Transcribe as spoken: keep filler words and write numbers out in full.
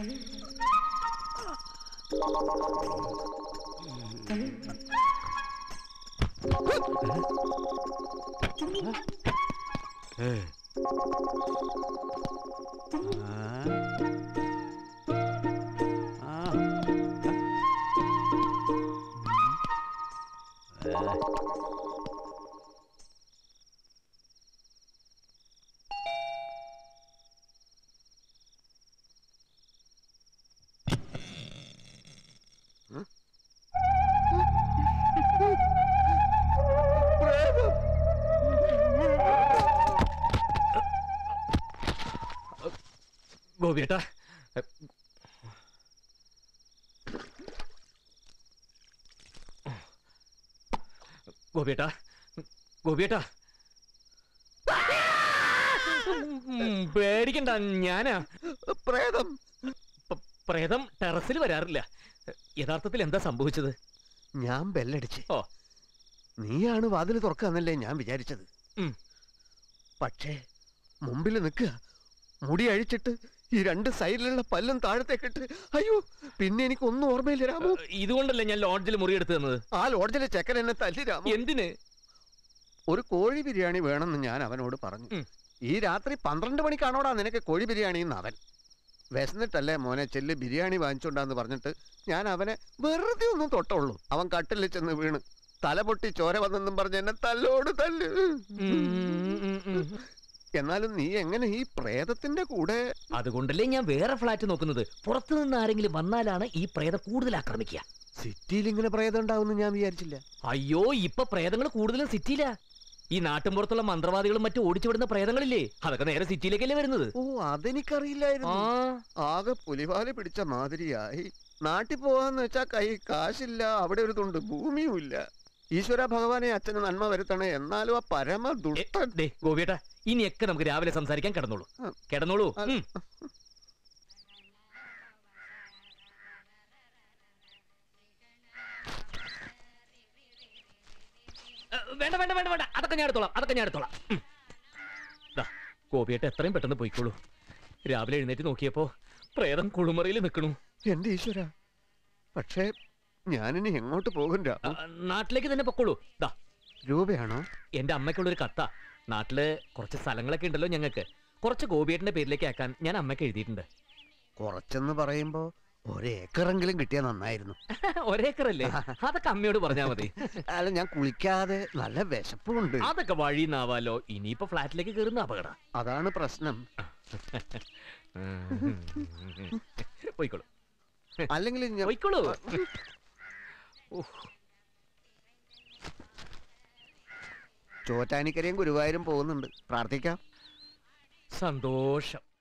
ഗോപിയേട്ടാ, ഗോപിയേട്ടാ, ഗോപിയേട്ടാ, പേടിക്കണ്ട, ഞാനാ പ്രേതം. പ്രേതം ടെറസിൽ വരാറില്ല. യഥാർത്ഥത്തിൽ എന്താ സംഭവിച്ചത്? ഞാൻ ബെല്ലടിച്ച്. ഓ, നീയാണ് വാതിൽ തുറക്കാന്നല്ലേ ഞാൻ വിചാരിച്ചത്. പക്ഷേ മുമ്പിൽ നിൽക്കുക, മുടി അഴിച്ചിട്ട് ഈ രണ്ട് സൈഡിലുള്ള പല്ലും താഴത്തേക്കിട്ട്. അയ്യോ, പിന്നെ എനിക്ക് ഒന്നും ഓർമ്മയില്ല രാമു. ഇതുകൊണ്ടല്ലേ ഞാൻ ലോഡ്ജിൽ മുറിയെടുത്ത് തന്നത്. ആ ലോഡ്ജിലെ ചെക്കൻ എന്നെ തല്ലി രാമു. എന്തിന്? ഒരു കോഴി ബിരിയാണി വേണമെന്ന് ഞാൻ അവനോട് പറഞ്ഞു. ഈ രാത്രി പന്ത്രണ്ട് മണിക്കാണോടാ നിനക്ക് കോഴി ബിരിയാണി എന്ന് അവൻ. വിശന്നിട്ടല്ലേ മോനെ, ചെല്ല് ബിരിയാണി വാങ്ങിച്ചോണ്ടാന്ന് പറഞ്ഞിട്ട് ഞാൻ അവനെ വെറുതെ ഒന്നും തൊട്ടുള്ളൂ. അവൻ കട്ടിൽ ചെന്ന് വീണ് തല പൊട്ടി ചോര വന്നെന്നും പറഞ്ഞ് എന്നെ തല്ലോട് തല്ല്. എന്നാലും നീ എങ്ങനെ ഈ പ്രേതത്തിന്റെ കൂടെ? അതുകൊണ്ടല്ലേ ഞാൻ വേറെ ഫ്ലാറ്റ് നോക്കുന്നത്. പുറത്തു നിന്ന് ആരെങ്കിലും വന്നാലാണ് ഈ പ്രേതം കൂടുതൽ ആക്രമിക്കുക. സിറ്റിയിൽ ഇങ്ങനെ പ്രേതം ഉണ്ടാവും ഞാൻ വിചാരിച്ചില്ല. അയ്യോ, ഇപ്പൊ പ്രേതങ്ങൾ കൂടുതലും സിറ്റിയിലാ. ഈ നാട്ടിൻപുറത്തുള്ള മന്ത്രവാദികളും മറ്റും ഓടിച്ചുവിടുന്ന പ്രേതങ്ങളില്ലേ, അതൊക്കെ നേരെ സിറ്റിയിലേക്കല്ലേ വരുന്നത്. ഓ, അതെനിക്കറിയില്ലായിരുന്നു. ആകെ പുലിവാല് പിടിച്ച മാതിരിയായി. നാട്ടിൽ പോവാന്ന് വെച്ചാ കൈ കാശില്ല, അവിടെ ഒരു തുണ്ട് ഭൂമിയും ഇല്ല. ഈശ്വര ഭഗവാനെ അച്ഛന് നന്മ വരുത്തണേ. എന്നാലും ആ പരമ ദുഷ്ടൻ. ഗോപിയേട്ടാ, ഇനിയൊക്കെ നമുക്ക് രാവിലെ സംസാരിക്കാൻ. കിടന്നോളൂ, കിടന്നോളൂ. വേണ്ട വേണ്ട വേണ്ട വേണ്ട, അതൊക്കെ ഞാൻ എടുത്തോളാം, അതൊക്കെ ഞാൻ എടുത്തോളാം. ഗോപിയേട്ട എത്രയും പെട്ടെന്ന് പോയിക്കോളൂ. രാവിലെ എഴുന്നേറ്റ് നോക്കിയപ്പോ പ്രേതം കുളിമുറിയിൽ നിൽക്കണു. എന്റെ ഈശ്വര, പക്ഷേ ഞാനിനി എങ്ങോട്ട് പോകും? നാട്ടിലേക്ക് തന്നെ പൊക്കോളൂ. ദാ, രൂപയാണോ? എന്റെ അമ്മയ്ക്കുള്ളൊരു കത്താ. നാട്ടില് കുറച്ച് സ്ഥലങ്ങളൊക്കെ ഉണ്ടല്ലോ ഞങ്ങൾക്ക്. കുറച്ച് ഗോപിയേട്ടന്റെ പേരിലേക്ക് ആക്കാൻ ഞാൻ അമ്മയ്ക്ക് എഴുതിയിട്ടുണ്ട്. കുറച്ചെന്ന് പറയുമ്പോ ഒരേക്കറെങ്കിലും കിട്ടിയാ നന്നായിരുന്നു. ഒരേക്കറല്ലേ? അതൊക്കെ അമ്മയോട് പറഞ്ഞാ മതി. അല്ല, ഞാൻ കുളിക്കാതെ നല്ല വിശപ്പുണ്ട്. അതൊക്കെ വഴിന്നാവാലോ. ഇനിയിപ്പോ ഫ്ലാറ്റിലേക്ക് കയറുന്ന അപകട. അതാണ് പ്രശ്നം. പോയിക്കോളൂ, അല്ലെങ്കിൽ പോയിക്കോളൂ. ചോറ്റാനിക്കരയും ഗുരുവായൂരും പോകുന്നുണ്ട്. പ്രാർത്ഥിക്കാം. സന്തോഷം.